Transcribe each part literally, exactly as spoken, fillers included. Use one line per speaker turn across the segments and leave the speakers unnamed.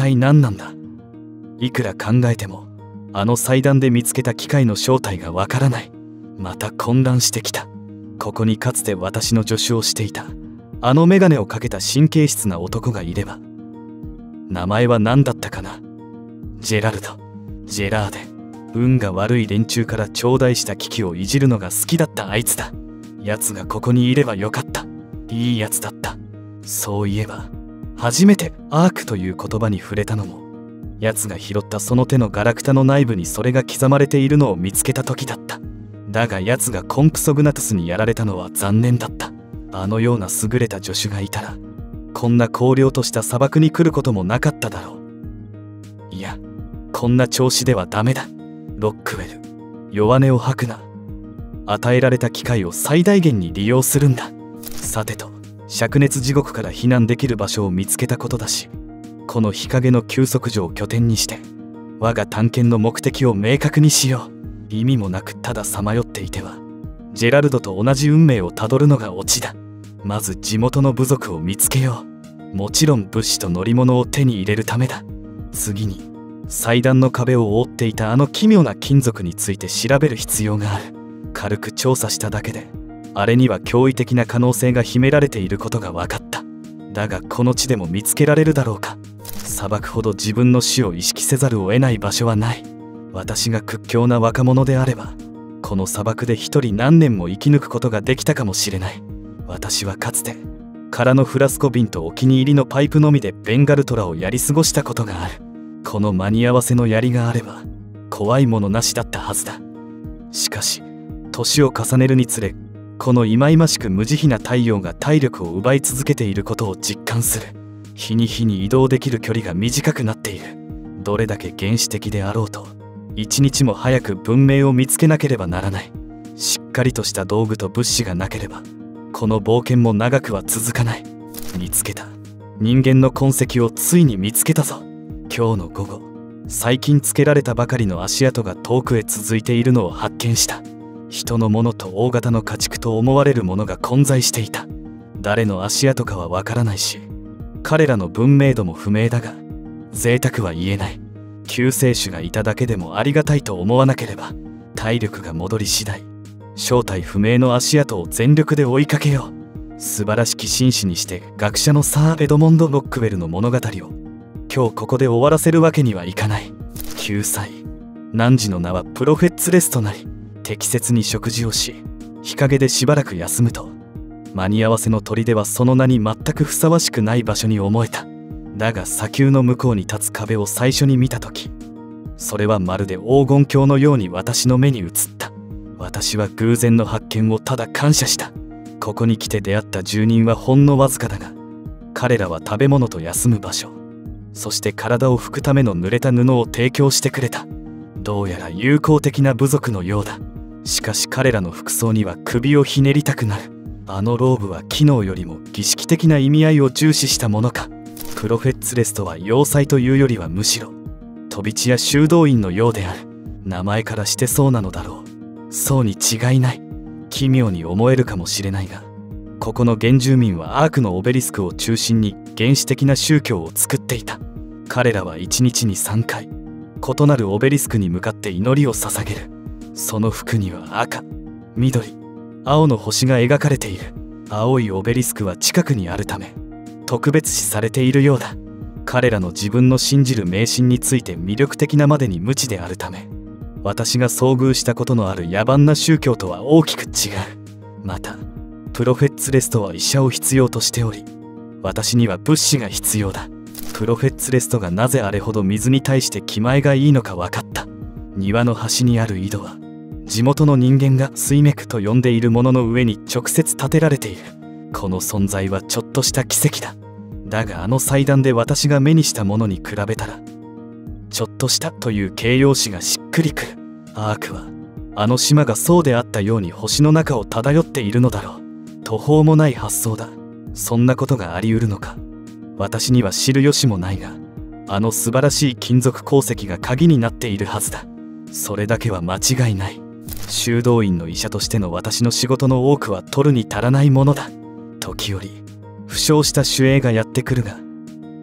体何なんだ。いくら考えてもあの祭壇で見つけた機械の正体がわからない。また混乱してきた。ここにかつて私の助手をしていたあの眼鏡をかけた神経質な男がいれば。名前は何だったかな。ジェラルド、ジェラーデ。運が悪い連中から頂戴した機器をいじるのが好きだったあいつだ。奴がここにいればよかった。いいやつだった。そういえば初めてアークという言葉に触れたのも奴が拾ったその手のガラクタの内部にそれが刻まれているのを見つけた時だった。だが奴がコンプソグナトゥスにやられたのは残念だった。あのような優れた助手がいたらこんな荒涼とした砂漠に来ることもなかっただろう。いや、こんな調子ではダメだ。ロックウェル、弱音を吐くな。与えられた機会を最大限に利用するんだ。さてと、灼熱地獄から避難できる場所を見つけたことだし、この日陰の休息所を拠点にして我が探検の目的を明確にしよう。意味もなくたださまよっていてはジェラルドと同じ運命をたどるのがオチだ。まず地元の部族を見つけよう。もちろん物資と乗り物を手に入れるためだ。次に祭壇の壁を覆っていたあの奇妙な金属について調べる必要がある。軽く調査しただけであれには驚異的な可能性が秘められていることが分かった。だがこの地でも見つけられるだろうか。砂漠ほど自分の死を意識せざるを得ない場所はない。私が屈強な若者であればこの砂漠で一人何年も生き抜くことができたかもしれない。私はかつて空のフラスコ瓶とお気に入りのパイプのみでベンガルトラをやり過ごしたことがある。この間に合わせの槍があれば怖いものなしだったはずだ。しかし年を重ねるにつれこの忌々しく無慈悲な太陽が体力を奪い続けていることを実感する。日に日に移動できる距離が短くなっている。どれだけ原始的であろうと一日も早く文明を見つけなければならない。しっかりとした道具と物資がなければこの冒険も長くは続かない。見つけた。人間の痕跡をついに見つけたぞ。今日の午後最近つけられたばかりの足跡が遠くへ続いているのを発見した。人のものと大型の家畜と思われるものが混在していた。誰の足跡かはわからないし彼らの文明度も不明だが贅沢は言えない。救世主がいただけでもありがたいと思わなければ体力が戻り次第正体不明の足跡を全力で追いかけよう。素晴らしき紳士にして学者のサー・エドモンド・ロックウェルの物語を今日ここで終わらせるわけにはいかない。救済汝の名はプロフェッツレスとなり適切に食事をし日陰でしばらく休むと間に合わせの砦はその名に全くふさわしくない場所に思えた。だが砂丘の向こうに立つ壁を最初に見た時それはまるで黄金鏡のように私の目に映った。私は偶然の発見をただ感謝した。ここに来て出会った住人はほんのわずかだが彼らは食べ物と休む場所そして体を拭くための濡れた布を提供してくれた。どうやら友好的な部族のようだ。しかし彼らの服装には首をひねりたくなる。あのローブは機能よりも儀式的な意味合いを重視したものか。プロフェッツレスとは要塞というよりはむしろ飛び地や修道院のようである。名前からしてそうなのだろう。そうに違いない。奇妙に思えるかもしれないがここの原住民はアークのオベリスクを中心に原始的な宗教を作っていた。彼らはいちにちにさんかい異なるオベリスクに向かって祈りを捧げる。その服には赤、緑、青の星が描かれている。青いオベリスクは近くにあるため特別視されているようだ。彼らの自分の信じる迷信について魅力的なまでに無知であるため私が遭遇したことのある野蛮な宗教とは大きく違う。またプロフェッツレストは医者を必要としており私には物資が必要だ。プロフェッツレストがなぜあれほど水に対して気前がいいのか分かった。庭の端にある井戸は地元の人間が水脈と呼んでいるものの上に直接建てられている。この存在はちょっとした奇跡だ。だがあの祭壇で私が目にしたものに比べたらちょっとしたという形容詞がしっくりくる。アークはあの島がそうであったように星の中を漂っているのだろう。途方もない発想だ。そんなことがあり得るのか。私には知る由もないがあの素晴らしい金属鉱石が鍵になっているはずだ。それだけは間違いない。修道院の医者としての私の仕事の多くは取るに足らないものだ。時折負傷した守衛がやってくるが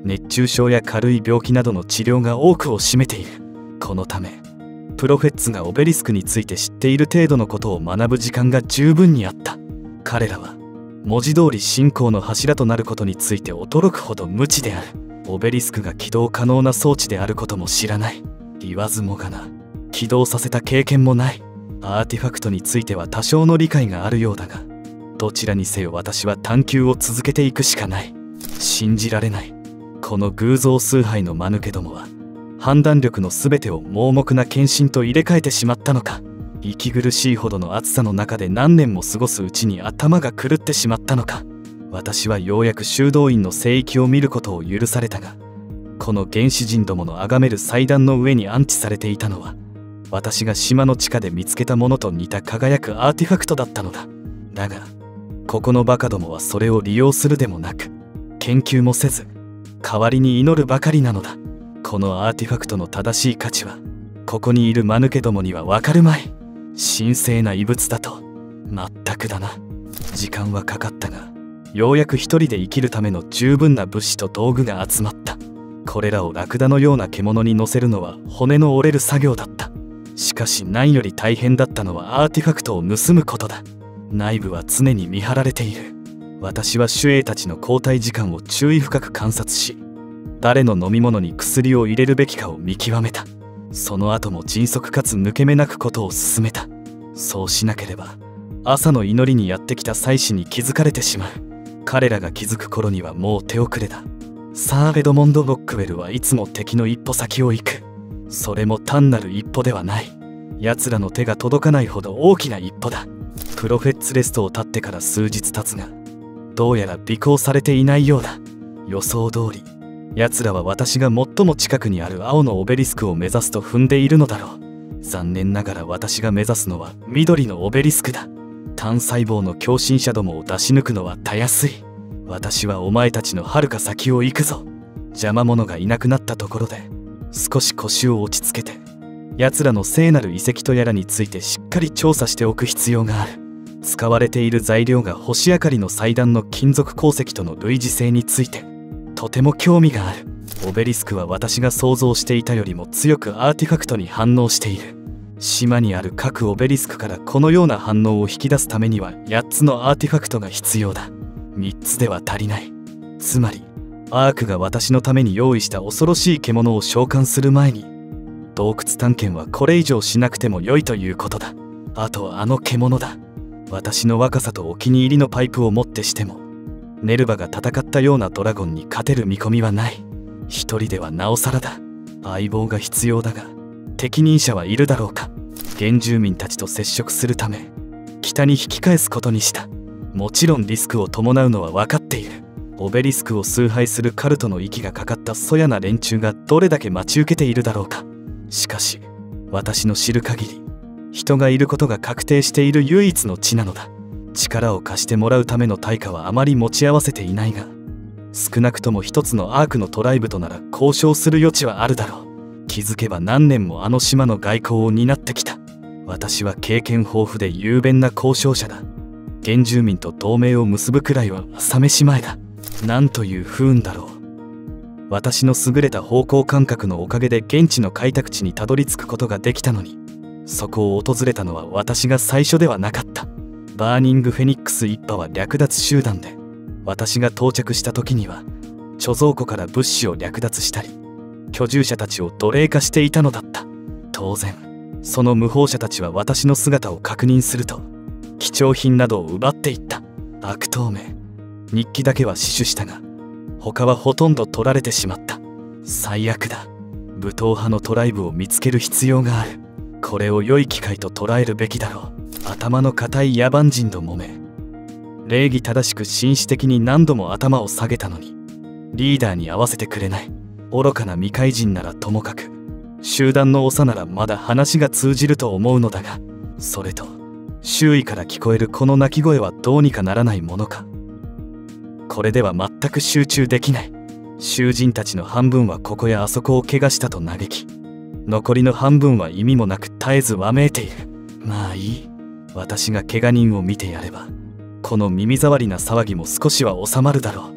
熱中症や軽い病気などの治療が多くを占めている。このためプロフェッツがオベリスクについて知っている程度のことを学ぶ時間が十分にあった。彼らは文字通り信仰の柱となることについて驚くほど無知である。オベリスクが起動可能な装置であることも知らない。言わずもがな、起動させた経験もない。アーティファクトについては多少の理解があるようだが、どちらにせよ私は探求を続けていくしかない。信じられない。この偶像崇拝の間抜けどもは判断力の全てを盲目な献身と入れ替えてしまったのか。息苦しいほどの暑さの中で何年も過ごすうちに頭が狂ってしまったのか。私はようやく修道院の聖域を見ることを許されたが、この原始人どもの崇める祭壇の上に安置されていたのは、私が島の地下で見つけたものと似た輝くアーティファクトだったのだ。だがここのバカどもはそれを利用するでもなく研究もせず、代わりに祈るばかりなのだ。このアーティファクトの正しい価値はここにいる間抜けどもにはわかるまい。神聖な遺物だと。まったくだな。時間はかかったが、ようやく一人で生きるための十分な物資と道具が集まった。これらをラクダのような獣に乗せるのは骨の折れる作業だった。しかし何より大変だったのはアーティファクトを盗むことだ。内部は常に見張られている。私は守衛たちの交代時間を注意深く観察し、誰の飲み物に薬を入れるべきかを見極めた。その後も迅速かつ抜け目なくことを進めた。そうしなければ朝の祈りにやってきた祭司に気づかれてしまう。彼らが気づく頃にはもう手遅れだ。サー・エドモンド・ロックウェルはいつも敵の一歩先を行く。それも単なる一歩ではない。奴らの手が届かないほど大きな一歩だ。プロフェッツレストを立ってから数日経つが、どうやら尾行されていないようだ。予想通り奴らは私が最も近くにある青のオベリスクを目指すと踏んでいるのだろう。残念ながら私が目指すのは緑のオベリスクだ。単細胞の狂信者どもを出し抜くのはたやすい。私はお前たちのはるか先を行くぞ。邪魔者がいなくなったところで少し腰を落ち着けて、奴らの聖なる遺跡とやらについてしっかり調査しておく必要がある。使われている材料が星明かりの祭壇の金属鉱石との類似性についてとても興味がある。オベリスクは私が想像していたよりも強くアーティファクトに反応している。島にある各オベリスクからこのような反応を引き出すためにはやっつのアーティファクトが必要だ。みっつでは足りない。つまりアークが私のために用意した恐ろしい獣を召喚する前に洞窟探検はこれ以上しなくても良いということだ。あとはあの獣だ。私の若さとお気に入りのパイプをもってしてもネルバが戦ったようなドラゴンに勝てる見込みはない。一人ではなおさらだ。相棒が必要だが適任者はいるだろうか。原住民たちと接触するため北に引き返すことにした。もちろんリスクを伴うのは分かっている。オベリスクを崇拝するカルトの息がかかったそやな連中がどれだけ待ち受けているだろうか。しかし私の知る限り人がいることが確定している唯一の地なのだ。力を貸してもらうための対価はあまり持ち合わせていないが、少なくとも一つのアークのトライブとなら交渉する余地はあるだろう。気づけば何年もあの島の外交を担ってきた。私は経験豊富で雄弁な交渉者だ。原住民と同盟を結ぶくらいは朝飯前だ。なんという不運だろう。私の優れた方向感覚のおかげで現地の開拓地にたどり着くことができたのに、そこを訪れたのは私が最初ではなかった。バーニングフェニックス一派は略奪集団で、私が到着した時には貯蔵庫から物資を略奪したり居住者たちを奴隷化していたのだった。当然その無法者たちは私の姿を確認すると貴重品などを奪っていった。悪党め。日記だけは死守したが他はほとんど取られてしまった。最悪だ。武闘派のトライブを見つける必要がある。これを良い機会と捉えるべきだろう。頭の固い野蛮人どもめ。礼儀正しく紳士的に何度も頭を下げたのにリーダーに合わせてくれない。愚かな未開人ならともかく集団の長ならまだ話が通じると思うのだが、それと周囲から聞こえるこの鳴き声はどうにかならないものか。これでは全く集中できない。囚人たちの半分はここやあそこを怪我したと嘆き、残りの半分は意味もなく絶えずわめいている。まあいい。私が怪我人を見てやればこの耳障りな騒ぎも少しは収まるだろう。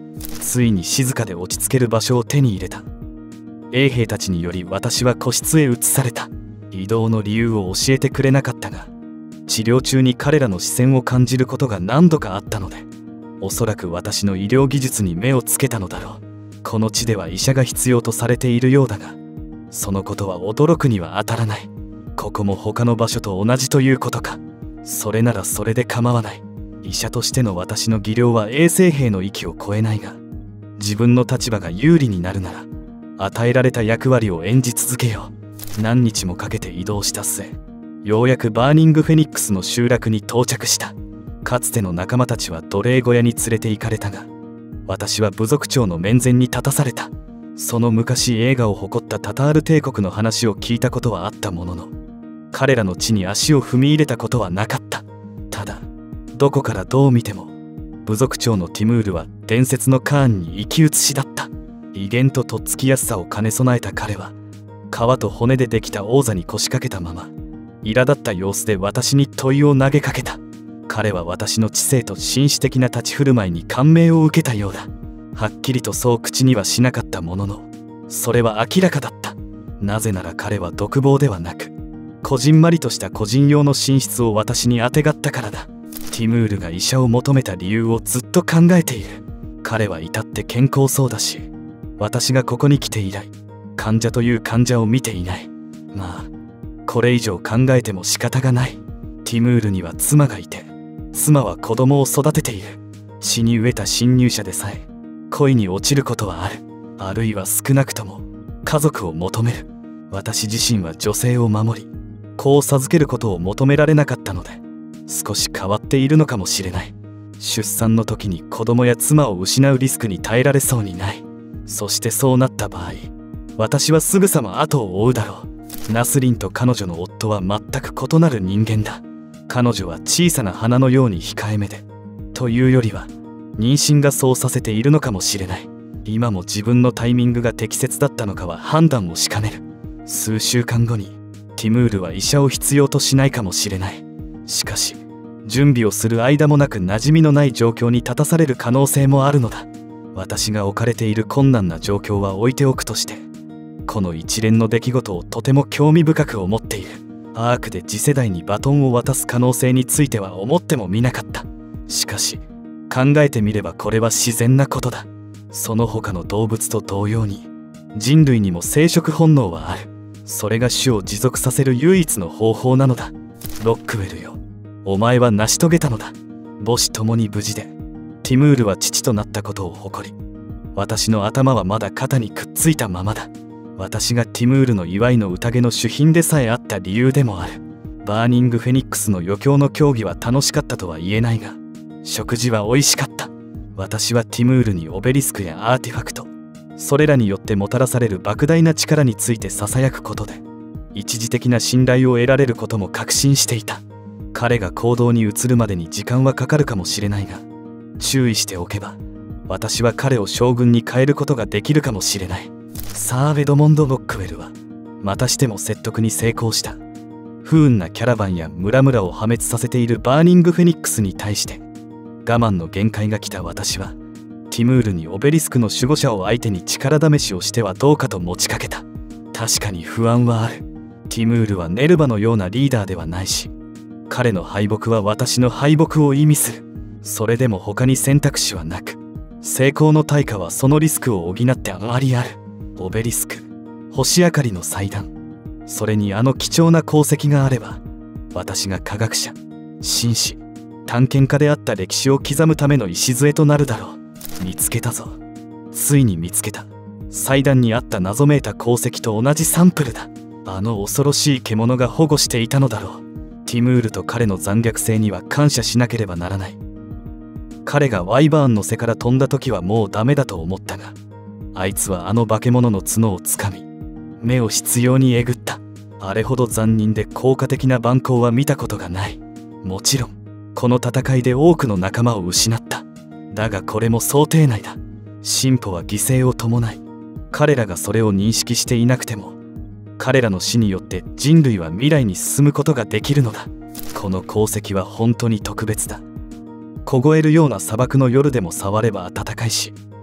ついに静かで落ち着ける場所を手に入れた。衛兵たちにより私は個室へ移された。移動の理由を教えてくれなかったが、治療中に彼らの視線を感じることが何度かあったので、おそらく私の医療技術に目をつけたのだろう。この地では医者が必要とされているようだが、そのことは驚くには当たらない。ここも他の場所と同じということか。それならそれで構わない。医者としての私の技量は衛生兵の域を超えないが、自分の立場が有利になるなら与えられた役割を演じ続けよう。何日もかけて移動した末、ようやくバーニングフェニックスの集落に到着した。かつての仲間たちは奴隷小屋に連れて行かれたが、私は部族長の面前に立たされた。その昔栄華を誇ったタタール帝国の話を聞いたことはあったものの、彼らの地に足を踏み入れたことはなかった。ただどこからどう見ても部族長のティムールは伝説のカーンに生き写しだった。威厳ととっつきやすさを兼ね備えた彼は、皮と骨でできた王座に腰掛けたまま苛立った様子で私に問いを投げかけた。彼は私の知性と紳士的な立ち振る舞いに感銘を受けたようだ。はっきりとそう口にはしなかったものの、それは明らかだった。なぜなら彼は独房ではなく、こじんまりとした個人用の寝室を私にあてがったからだ。ティムールが医者を求めた理由をずっと考えている。彼は至って健康そうだし、私がここに来て以来患者という患者を見ていない。まあこれ以上考えても仕方がない。ティムールには妻がいて、妻は子供を育てている。血に飢えた侵入者でさえ恋に落ちることはある。あるいは少なくとも家族を求める。私自身は女性を守り、子を授けることを求められなかったので、少し変わっているのかもしれない。出産の時に子供や妻を失うリスクに耐えられそうにない。そしてそうなった場合、私はすぐさま後を追うだろう。ナスリンと彼女の夫は全く異なる人間だ。彼女は小さな花のように控えめで、というよりは妊娠がそうさせているのかもしれない。今も自分のタイミングが適切だったのかは判断をしかねる。数週間後にティムールは医者を必要としないかもしれない。しかし準備をする間もなく馴染みのない状況に立たされる可能性もあるのだ。私が置かれている困難な状況は置いておくとして、この一連の出来事をとても興味深く思っている。アークで次世代にバトンを渡す可能性については思ってもみなかった。しかし考えてみればこれは自然なことだ。その他の動物と同様に人類にも生殖本能はある。それが種を持続させる唯一の方法なのだ。ロックウェルよ、お前は成し遂げたのだ。母子ともに無事で、ティムールは父となったことを誇り、私の頭はまだ肩にくっついたままだ。私がティムールの祝いの宴の主賓でさえあった理由でもある。バーニングフェニックスの余興の競技は楽しかったとは言えないが、食事は美味しかった。私はティムールにオベリスクやアーティファクト、それらによってもたらされる莫大な力についてささやくことで、一時的な信頼を得られることも確信していた。彼が行動に移るまでに時間はかかるかもしれないが、注意しておけば私は彼を将軍に変えることができるかもしれない。サー・エドモンド・ロックウェルはまたしても説得に成功した。不運なキャラバンや村々を破滅させているバーニングフェニックスに対して我慢の限界が来た私は、ティムールにオベリスクの守護者を相手に力試しをしてはどうかと持ちかけた。確かに不安はある。ティムールはネルバのようなリーダーではないし、彼の敗北は私の敗北を意味する。それでも他に選択肢はなく、成功の対価はそのリスクを補ってあまりある。オベリスク、星明かりの祭壇、それにあの貴重な功績があれば、私が科学者、紳士、探検家であった歴史を刻むための礎となるだろう。見つけたぞ。ついに見つけた。祭壇にあった謎めいた鉱石と同じサンプルだ。あの恐ろしい獣が保護していたのだろう。ティムールと彼の残虐性には感謝しなければならない。彼がワイバーンの背から飛んだ時はもうダメだと思ったが、あいつはあの化け物の角をつかみ、目を執拗にえぐった。あれほど残忍で効果的な蛮行は見たことがない。もちろんこの戦いで多くの仲間を失った。だがこれも想定内だ。進歩は犠牲を伴い、彼らがそれを認識していなくても、彼らの死によって人類は未来に進むことができるのだ。この功績は本当に特別だ。凍えるような砂漠の夜でも触れば暖かいし、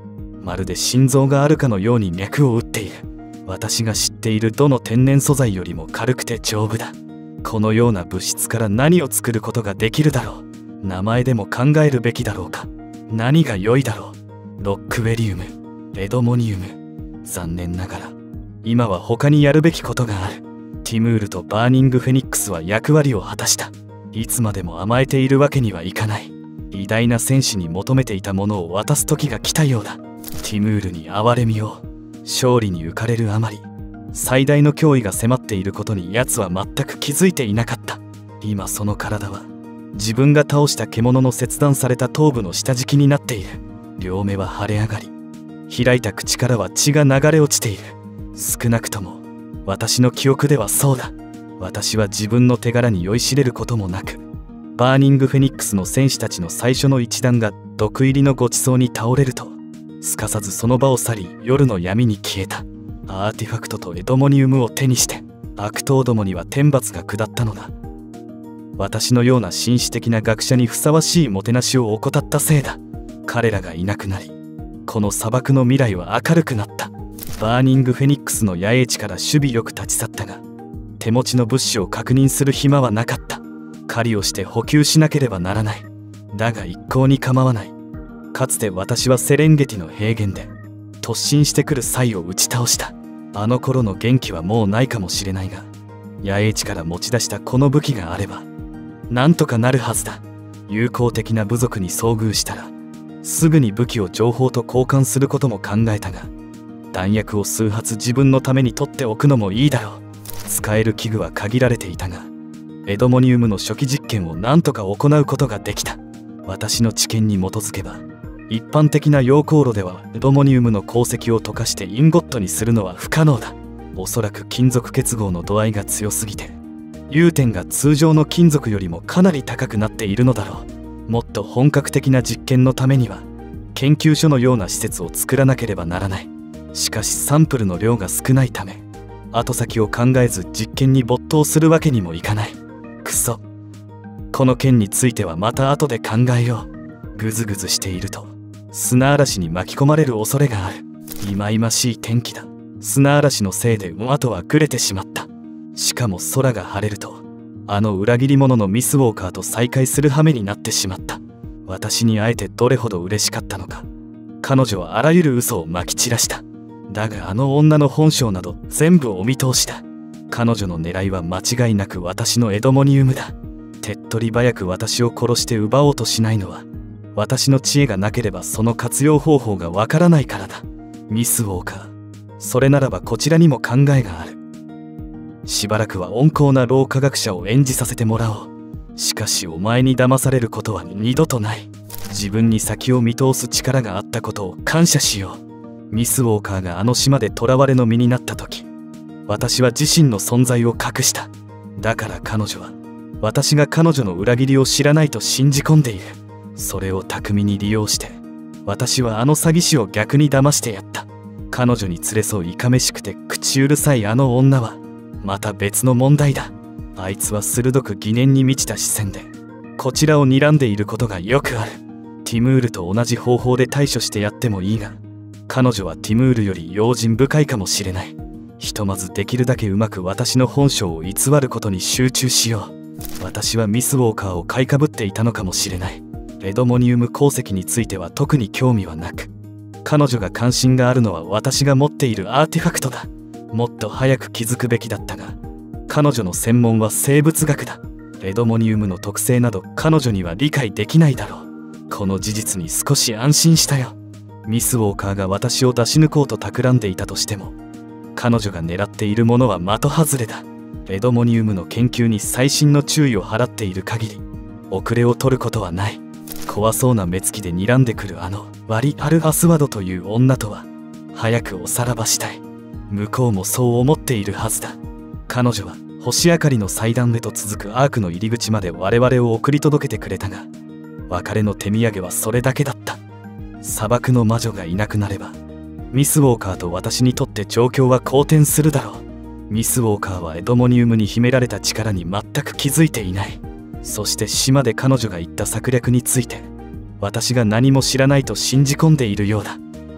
まるで心臓があるかのように脈を打っている。私が知っているどの天然素材よりも軽くて丈夫だ。このような物質から何を作ることができるだろう。名前でも考えるべきだろうか。何が良いだろう。ロックウェリウム、エドモニウム。残念ながら今は他にやるべきことがある。ティムールとバーニングフェニックスは役割を果たした。いつまでも甘えているわけにはいかない。偉大な戦士に求めていたものを渡す時が来たようだ。ティムールに憐れみを。勝利に浮かれるあまり最大の脅威が迫っていることに奴は全く気づいていなかった。今その体は自分が倒した獣の切断された頭部の下敷きになっている。両目は腫れ上がり、開いた口からは血が流れ落ちている。少なくとも私の記憶ではそうだ。私は自分の手柄に酔いしれることもなく、バーニングフェニックスの戦士たちの最初の一団が毒入りのごちそうに倒れると、すかさずその場を去り夜の闇に消えた。アーティファクトとエドモニウムを手にして悪党どもには天罰が下ったのだ。私のような紳士的な学者にふさわしいもてなしを怠ったせいだ。彼らがいなくなり、この砂漠の未来は明るくなった。バーニングフェニックスの野営地から守備よく立ち去ったが、手持ちの物資を確認する暇はなかった。狩りをして補給しなければならない。だが一向に構わない。かつて私はセレンゲティの平原で突進してくるサイを打ち倒した。あの頃の元気はもうないかもしれないが、野営地から持ち出したこの武器があればなんとかなるはずだ。友好的な部族に遭遇したらすぐに武器を情報と交換することも考えたが、弾薬を数発自分のために取っておくのもいいだろう。使える器具は限られていたが、エドモニウムの初期実験を何とか行うことができた。私の知見に基づけば、一般的な溶鉱炉ではエドモニウムの鉱石を溶かしてインゴットにするのは不可能だ。おそらく金属結合の度合いが強すぎて、融点が通常の金属よりもかなり高くなっているのだろう。もっと本格的な実験のためには研究所のような施設を作らなければならない。しかしサンプルの量が少ないため、後先を考えず実験に没頭するわけにもいかない。くそ。この件についてはまた後で考えよう。ぐずぐずしていると砂嵐に巻き込まれる恐れがある。忌々しい天気だ。砂嵐のせいで馬とはぐれてしまった。しかも空が晴れるとあの裏切り者のミス・ウォーカーと再会する羽目になってしまった。私に会えてどれほど嬉しかったのか。彼女はあらゆる嘘をまき散らした。だがあの女の本性など全部お見通しだ。彼女の狙いは間違いなく私のエドモニウムだ。手っ取り早く私を殺して奪おうとしないのは、私の知恵がなければその活用方法がわからないからだ。ミス・ウォーカー、それならばこちらにも考えがある。しばらくは温厚な老科学者を演じさせてもらおう。しかしお前に騙されることは二度とない。自分に先を見通す力があったことを感謝しよう。ミス・ウォーカーがあの島で囚われの身になった時、私は自身の存在を隠した。だから彼女は私が彼女の裏切りを知らないと信じ込んでいる。それを巧みに利用して私はあの詐欺師を逆に騙してやった。彼女に連れ添ういかめしくて口うるさいあの女はまた別の問題だ。あいつは鋭く疑念に満ちた視線でこちらを睨んでいることがよくある。ティムールと同じ方法で対処してやってもいいが、彼女はティムールより用心深いかもしれない。ひとまずできるだけうまく私の本性を偽ることに集中しよう。私はミス・ウォーカーを買いかぶっていたのかもしれない。エドモニウム鉱石については特に興味はなく、彼女が関心があるのは私が持っているアーティファクトだ。もっと早く気づくべきだったが、彼女の専門は生物学だ。エドモニウムの特性など彼女には理解できないだろう。この事実に少し安心したよ。ミス・ウォーカーが私を出し抜こうと企んでいたとしても、彼女が狙っているものは的外れだ。エドモニウムの研究に細心の注意を払っている限り遅れを取ることはない。怖そうな目つきで睨んでくるあのワリ・アル・アスワドという女とは早くおさらばしたい。向こうもそう思っているはずだ。彼女は星明かりの祭壇へと続くアークの入り口まで我々を送り届けてくれたが、別れの手土産はそれだけだった。砂漠の魔女がいなくなればミス・ウォーカーと私にとって状況は好転するだろう。ミス・ウォーカーはエドモニウムに秘められた力に全く気づいていない。そして島で彼女が言った策略について私が何も知らないと信じ込んでいるようだ。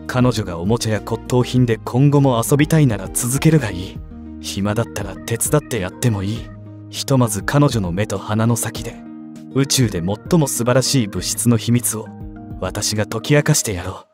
彼女がおもちゃや骨董品で今後も遊びたいなら続けるがいい。暇だったら手伝ってやってもいい。ひとまず彼女の目と鼻の先で宇宙で最も素晴らしい物質の秘密を私が解き明かしてやろう。